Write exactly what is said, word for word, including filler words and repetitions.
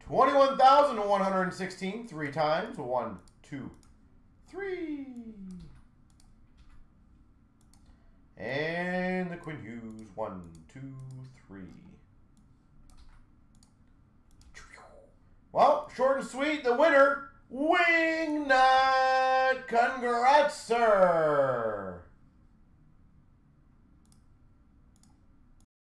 twenty-one thousand one hundred sixteen, three times. One, two, three. And the Quinn Hughes, one, two, three. Well, short and sweet, the winner, Wingnut. Congrats, sir.